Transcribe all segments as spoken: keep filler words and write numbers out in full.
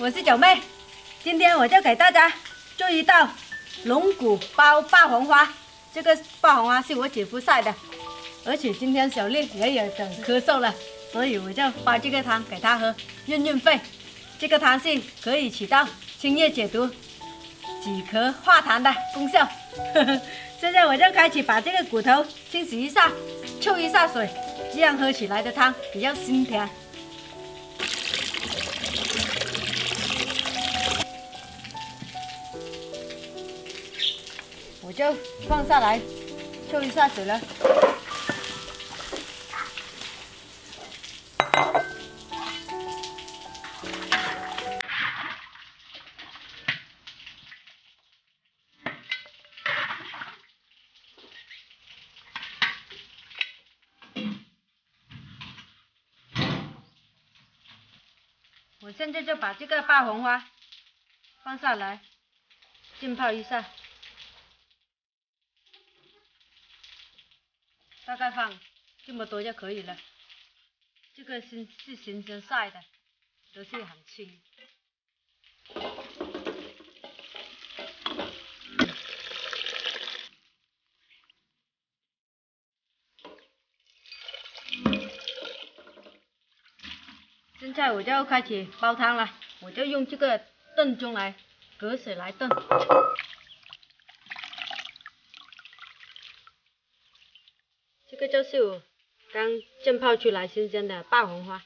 我是九妹，今天我就给大家做一道龙骨包霸黄花。这个霸黄花是我姐夫晒的，而且今天小丽也有点咳嗽了，所以我就煲这个汤给她喝，润润肺。这个汤是可以起到清热解毒、止咳化痰的功效。现在我就开始把这个骨头清洗一下，抽一下水，这样喝起来的汤比较鲜甜。 我就放下来，抽一下水了。我现在就把这个霸黄花放下来，浸泡一下。 大概放这么多就可以了。这个是是新鲜晒的，都是很轻。现在我就开始煲汤了，我就用这个炖盅来隔水来炖。 这个就是我刚浸泡出来新鲜的霸黄花，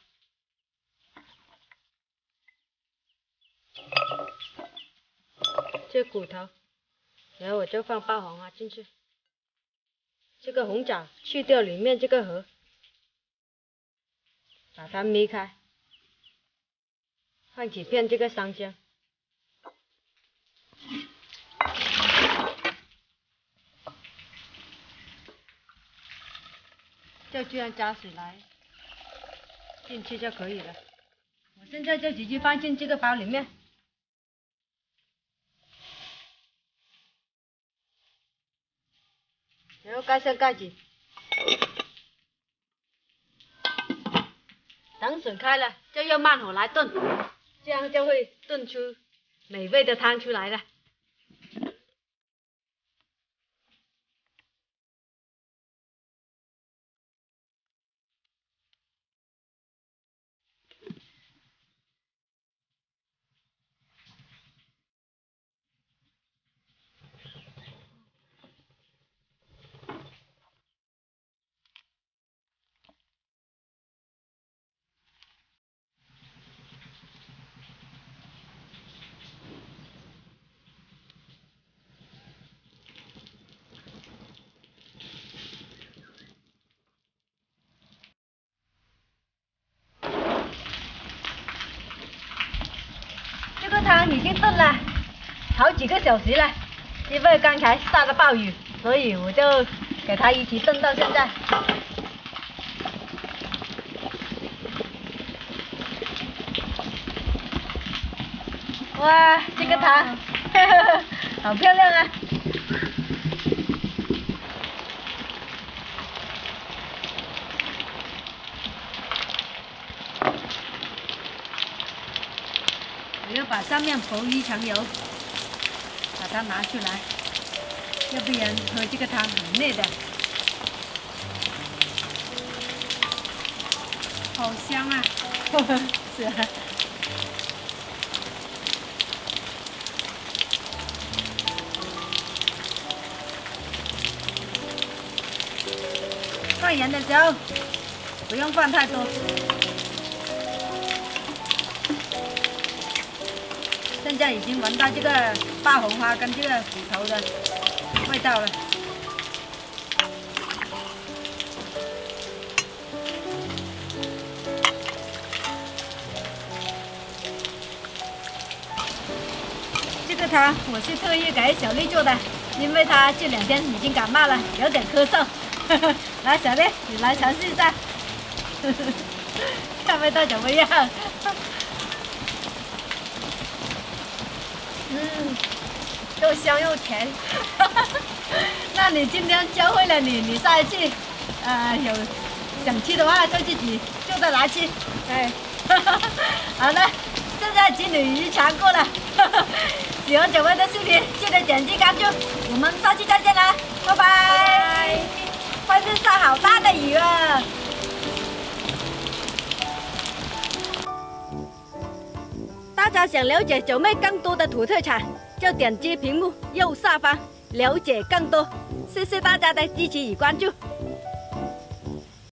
这骨头，然后我就放霸黄花进去。这个红枣去掉里面这个核，把它搣开，放几片这个生姜。 就这样加水来进去就可以了。我现在就直接放进这个煲里面，然后盖上盖子，等水开了就用慢火来炖，这样就会炖出美味的汤出来了。 这个汤已经炖了好几个小时了，因为刚才下了暴雨，所以我就给它一起炖到现在。哇，这个汤，呵呵好漂亮啊！我要把上面浮一层油，把它拿出来，要不然喝这个汤很腻的。好香啊！是啊。放盐的时候不用放太多。 现在已经闻到这个霸黄花跟这个骨头的味道了。这个汤我是特意给小丽做的，因为她这两天已经感冒了，有点咳嗽。来，小丽，你来尝试一下，看味道怎么样？嗯，又香又甜。那你今天教会了你，你下一次，呃，有想吃的话就自己就着拿去。哎，好了，谢现在情侣已尝过了。喜欢九妹的视频，记得点击关注，我们下期再见啦，拜拜！外面下好大的雨啊！大家想了解九妹更多的土特产，就点击屏幕右下方了解更多。谢谢大家的支持与关注。